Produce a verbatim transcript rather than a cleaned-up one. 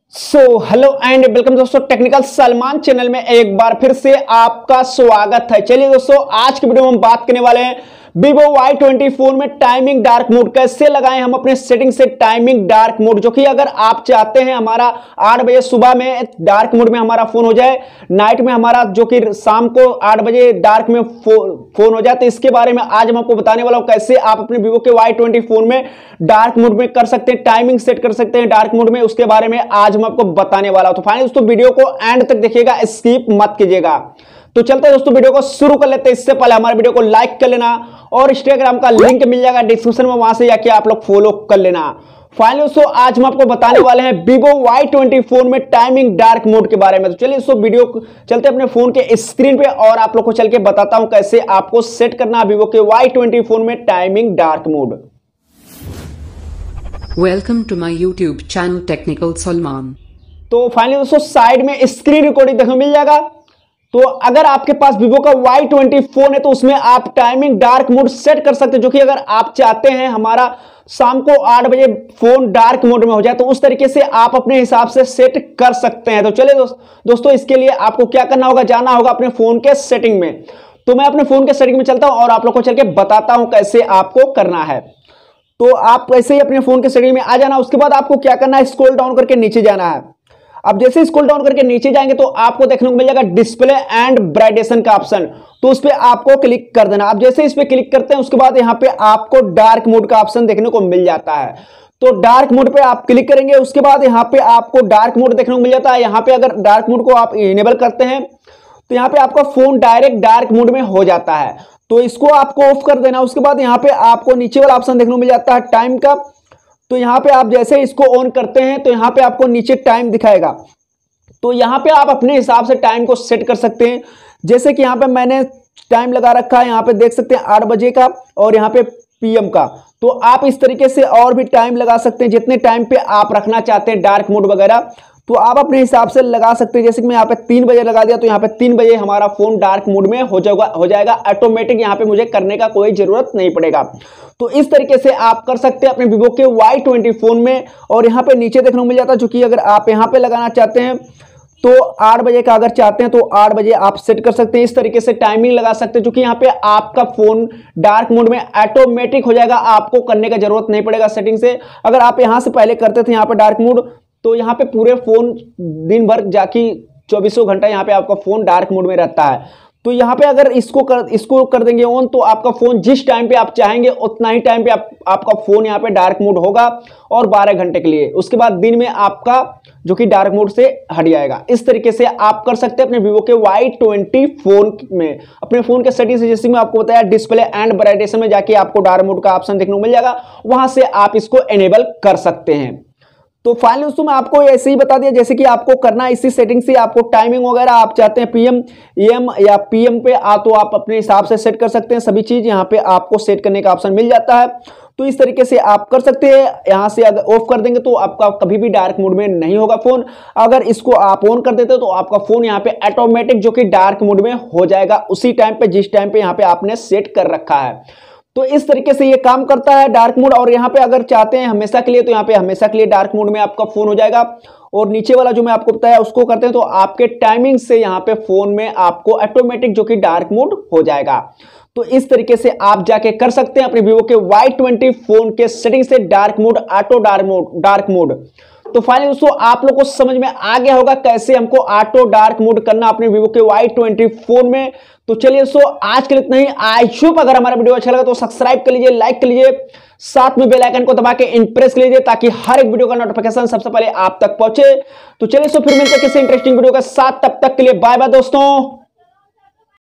So hello and welcome दोस्तों, technical Salman channel में एक बार फिर से आपका स्वागत है। चलिए दोस्तों, आज की वीडियो में हम बात करने वाले हैं Vivo वाई ट्वेंटी फोर में टाइमिंग डार्क मोड कैसे लगाएं हम अपने सेटिंग से टाइमिंग डार्क मोड, जो कि अगर आप चाहते हैं हमारा आठ बजे सुबह में डार्क मोड में हमारा फोन हो जाए, नाइट में हमारा जो कि शाम को आठ बजे डार्क में फो, फोन हो जाए, तो इसके बारे में आज हम आपको बताने वाला हूं कैसे आप अपने Vivo के वाई ट्वेंटी फोर में डार्क मोड में कर सकते हैं, टाइमिंग सेट कर सकते हैं डार्क मोड में। उसके बारे में आज हम आपको बताने वाला हूं। तो फाइनली दोस्तों वीडियो को एंड तक देखिएगा, स्किप मत कीजिएगा। तो चलते हैं दोस्तों, वीडियो को शुरू कर लेते हैं। इससे पहले हमारे वीडियो को लाइक कर लेना और इंस्टाग्राम का लिंक मिल जाएगा डिस्क्रिप्शन में, वहां से जाके आप लोग फॉलो कर लेना। फाइनली दोस्तों आज हम आपको बताने वाले हैं Vivo वाई ट्वेंटी फोर में टाइमिंग डार्क मोड के बारे में। तो चलिए दोस्तों वीडियो चलते हैं अपने फोन के स्क्रीन पे और आप लोग को चल के बताता हूं कैसे आपको सेट करना Vivo के वाई ट्वेंटी फोर में timing dark mode. Welcome to my YouTube channel Technical Salman। तो फाइनली दोस्तों साइड में स्क्रीन रिकॉर्डिंग देखने मिल जाएगा। तो अगर आपके पास Vivo का वाई ट्वेंटी फोर है तो उसमें आप टाइमिंग डार्क मोड सेट कर सकते हैं, जो कि अगर आप चाहते हैं हमारा शाम को आठ बजे फोन डार्क मोड में हो जाए तो उस तरीके से आप अपने हिसाब से सेट कर सकते हैं। तो चलिए दोस्त, दोस्तों इसके लिए आपको क्या करना होगा, जाना होगा अपने फोन के सेटिंग में। तो मैं अपने फोन के सेटिंग में चलता हूं और आप लोग को चल के बताता हूं कैसे आपको करना है। तो आप ऐसे ही अपने फोन के सेटिंग में आ जाना। उसके बाद आपको क्या करना है, स्क्रॉल डाउन करके नीचे जाना है। अब जैसे स्क्रॉल डाउन करके नीचे जाएंगे तो आपको देखने को मिल जाएगा डिस्प्ले एंड ब्राइटेशन का ऑप्शन, तो उस पर आपको क्लिक कर देना। अब जैसे इस पे क्लिक करते हैं उसके बाद यहाँ पे आपको डार्क मोड का ऑप्शन देखने को मिल जाता है। तो डार्क मोड पे आप क्लिक करेंगे, उसके बाद यहाँ पे आपको डार्क मोड देखने को मिल जाता है। यहाँ पे अगर डार्क मोड को आप इनेबल करते हैं तो यहाँ पे आपका फोन डायरेक्ट डार्क मोड में हो जाता है, तो इसको आपको ऑफ कर देना। उसके बाद यहाँ पे आपको नीचे वाला ऑप्शन देखने को मिल जाता है टाइम का। तो यहाँ पे आप जैसे इसको ऑन करते हैं तो यहाँ पे आपको नीचे टाइम दिखाएगा। तो यहाँ पे आप अपने हिसाब से टाइम को सेट कर सकते हैं। जैसे कि यहाँ पे मैंने टाइम लगा रखा है, यहाँ पे देख सकते हैं आठ बजे का और यहाँ पे पीएम का। तो आप इस तरीके से और भी टाइम लगा सकते हैं, जितने टाइम पे आप रखना चाहते हैं डार्क मोड वगैरह तो आप अपने हिसाब से लगा सकते हैं। जैसे कि मैं यहाँ पे तीन बजे लगा दिया तो यहाँ पे तीन बजे हमारा फोन डार्क मोड में हो जाएगा हो जाएगा ऑटोमेटिक, यहाँ पे मुझे करने का कोई जरूरत नहीं पड़ेगा। तो इस तरीके से आप कर सकते हैं अपने Vivo के वाई ट्वेंटी फोर में। और यहाँ पे नीचे देखने को मिल जाता है, जो कि अगर आप यहाँ पे लगाना चाहते हैं तो आठ बजे का अगर चाहते हैं तो आठ बजे आप सेट कर सकते हैं। इस तरीके से टाइमिंग लगा सकते हैं, जो कि यहाँ पे आपका फोन डार्क मोड में ऑटोमेटिक हो जाएगा, आपको करने का जरूरत नहीं पड़ेगा सेटिंग से। अगर आप यहाँ से पहले करते थे यहाँ पे डार्क मोड तो यहाँ पे पूरे फोन दिन भर जाके चौबीसों घंटा यहाँ पे आपका फोन डार्क मोड में रहता है। तो यहाँ पे अगर इसको कर इसको कर देंगे ऑन तो आपका फोन जिस टाइम पे आप चाहेंगे उतना ही टाइम पे आप, आपका फोन यहाँ पे डार्क मोड होगा और बारह घंटे के लिए। उसके बाद दिन में आपका जो कि डार्क मोड से हट जाएगा। इस तरीके से आप कर सकते हैं अपने Vivo के वाई ट्वेंटी फोर में। अपने फोन के सेटिंग से जैसे मैं आपको बताया डिस्प्ले एंड ब्राइटेशन में जाके आपको डार्क मोड का ऑप्शन देखने को मिल जाएगा, वहां से आप इसको एनेबल कर सकते हैं। तो फाइनली दोस्तों मैं आपको ऐसे ही बता दिया जैसे कि आपको करना है। इसी सेटिंग से आपको टाइमिंग वगैरह आप चाहते हैं पीएम एएम या पीएम पे आ तो आप अपने हिसाब से सेट कर सकते हैं। सभी चीज यहाँ पे आपको सेट करने का ऑप्शन मिल जाता है। तो इस तरीके से आप कर सकते हैं। यहाँ से अगर ऑफ कर देंगे तो आपका कभी भी डार्क मोड में नहीं होगा फोन। अगर इसको आप ऑन कर देते हो तो आपका फोन यहाँ पे ऑटोमेटिक जो कि डार्क मोड में हो जाएगा उसी टाइम पे जिस टाइम पे यहाँ पे आपने सेट कर रखा है। तो इस तरीके से ये काम करता है डार्क मोड। और यहाँ पे अगर चाहते हैं हमेशा के लिए तो यहाँ पे हमेशा के लिए डार्क मोड में आपका फोन हो जाएगा। और नीचे वाला जो मैं आपको बताया उसको करते हैं तो आपके टाइमिंग से यहाँ पे फोन में आपको ऑटोमेटिक जो कि डार्क मोड हो जाएगा। तो इस तरीके से आप जाके कर सकते हैं अपने Vivo के वाई ट्वेंटी फोन के सेटिंग से dark mode, auto dark mode dark mode तो फाइनली दोस्तों आप लोग को समझ में आ गया होगा कैसे हमको ऑटो डार्क मोड करना अपने Vivo के वाई ट्वेंटी फोर में। तो चलिए दोस्तों आज के लिए इतना ही। आई होप अगर हमारा वीडियो अच्छा लगा तो सब्सक्राइब कर लीजिए, लाइक कर लीजिए, साथ में बेल आइकन को दबा के इंप्रेस कर लीजिए ताकि हर एक वीडियो का नोटिफिकेशन सबसे पहले आप तक पहुंचे। तो चलिए दोस्तों फिर मिलते हैं किसी इंटरेस्टिंग वीडियो के साथ, तब तक के लिए बाय बाय दोस्तों।